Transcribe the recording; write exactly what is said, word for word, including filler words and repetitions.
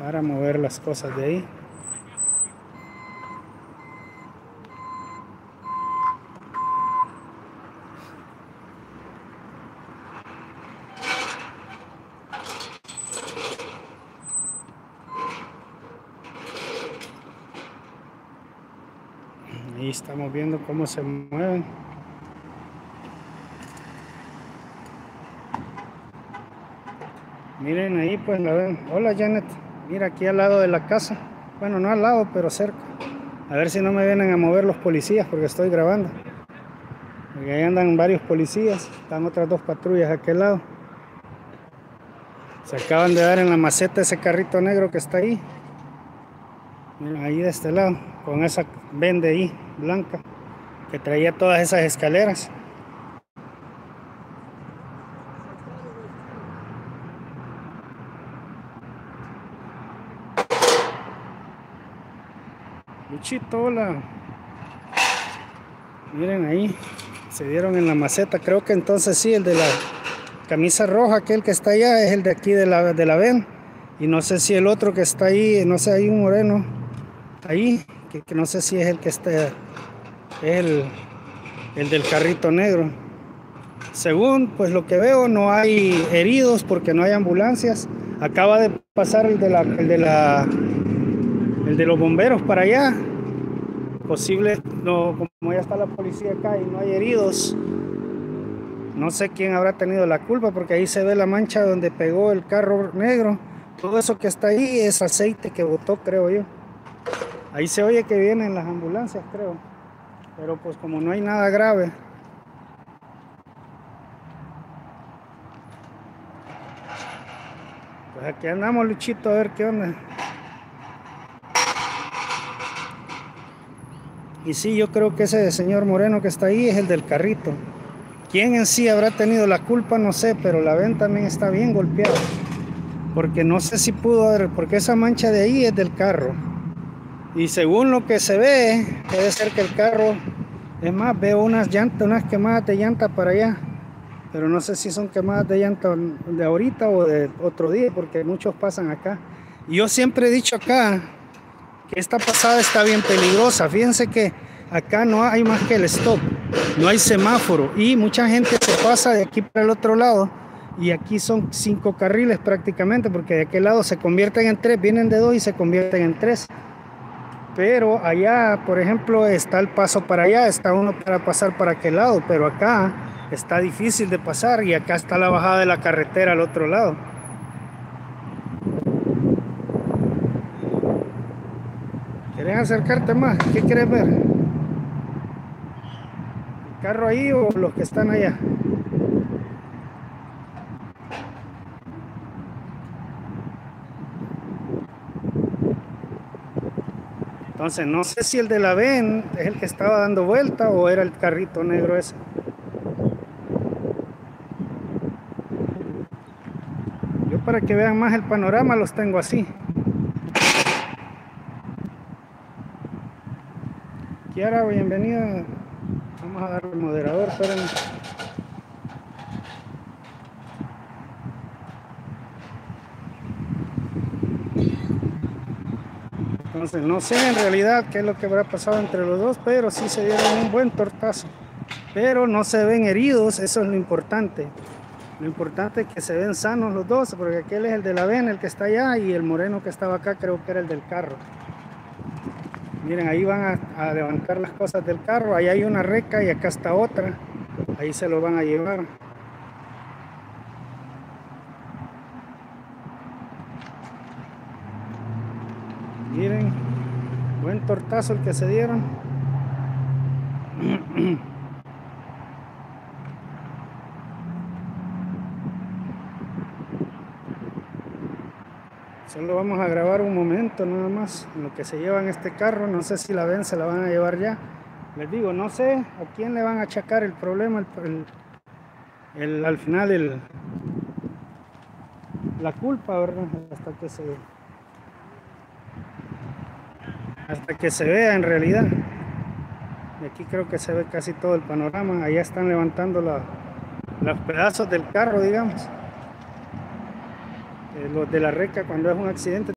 para mover las cosas de ahí. Ahí estamos viendo cómo se mueven. Miren ahí, pues la ven. Hola Janet, mira aquí al lado de la casa. Bueno, no al lado, pero cerca. A ver si no me vienen a mover los policías porque estoy grabando. Porque ahí andan varios policías. Están otras dos patrullas a aquel lado. Se acaban de dar en la maceta ese carrito negro que está ahí. Miren, ahí de este lado, con esa vende ahí, blanca, que traía todas esas escaleras. Luchito, hola. Miren ahí, se dieron en la maceta. Creo que entonces sí, el de la camisa roja, aquel que está allá, es el de aquí de la, de la ven. Y no sé si el otro que está ahí, no sé, hay un moreno ahí, que, que no sé si es el que está, es el, el del carrito negro. Según pues lo que veo, no hay heridos porque no hay ambulancias. Acaba de pasar el de la, el de la, el de los bomberos para allá. Posible, no, como ya está la policía acá y no hay heridos, no sé quién habrá tenido la culpa porque ahí se ve la mancha donde pegó el carro negro. Todo eso que está ahí es aceite que botó, creo yo. Ahí se oye que vienen las ambulancias, creo. Pero pues como no hay nada grave. Pues aquí andamos, Luchito, a ver qué onda. Y sí, yo creo que ese señor moreno que está ahí es el del carrito. ¿Quién en sí habrá tenido la culpa? No sé, pero la ven también está bien golpeada. Porque no sé si pudo haber, porque esa mancha de ahí es del carro. Y según lo que se ve, debe ser que el carro, es más, veo unas llantas, unas quemadas de llanta para allá. Pero no sé si son quemadas de llanta de ahorita o de otro día, porque muchos pasan acá. Y yo siempre he dicho acá que esta pasada está bien peligrosa. Fíjense que acá no hay más que el stop, no hay semáforo y mucha gente se pasa de aquí para el otro lado. Y aquí son cinco carriles prácticamente, porque de aquel lado se convierten en tres, vienen de dos y se convierten en tres. Pero allá, por ejemplo, está el paso para allá, está uno para pasar para aquel lado, pero acá está difícil de pasar y acá está la bajada de la carretera al otro lado. ¿Quieres acercarte más? ¿Qué quieres ver? ¿El carro ahí o los que están allá? Entonces no sé si el de la ven es el que estaba dando vuelta o era el carrito negro ese. Yo para que vean más el panorama los tengo así. Kiara, bienvenida. Vamos a darle al moderador, espérenme. Entonces no sé en realidad qué es lo que habrá pasado entre los dos, pero sí se dieron un buen tortazo. Pero no se ven heridos, eso es lo importante. Lo importante es que se ven sanos los dos, porque aquel es el de la ven, el que está allá, y el moreno que estaba acá creo que era el del carro. Miren, ahí van a, a levantar las cosas del carro, ahí hay una reca y acá está otra. Ahí se lo van a llevar. Miren, buen tortazo el que se dieron. Solo vamos a grabar un momento nada más en lo que se llevan este carro. No sé si la ven, se la van a llevar ya. Les digo, no sé a quién le van a achacar el problema, el, el, el, al final el, la culpa, ¿verdad? Hasta que se hasta que se vea en realidad. Y aquí creo que se ve casi todo el panorama. Allá están levantando la, los pedazos del carro, digamos. Eh, los de la reca cuando es un accidente.